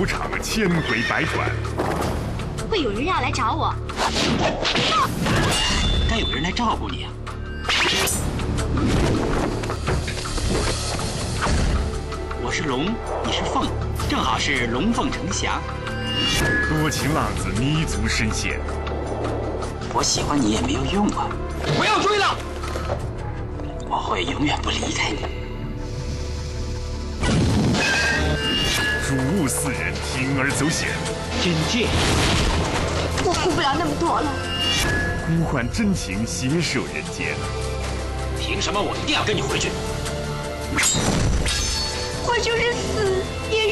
赌场千回百转。 会有人要来找我。 该有人来照顾你啊。我是龙，你是凤，正好是龙凤呈祥。 多情浪子迷足深陷。 我喜欢你也没有用啊！ 不要追了！ 我会永远不离开你。 主物四人铤而走险， 真剑， 我顾不了那么多了。 呼唤真情携手人间。 凭什么我一定要跟你回去？ 我就是死也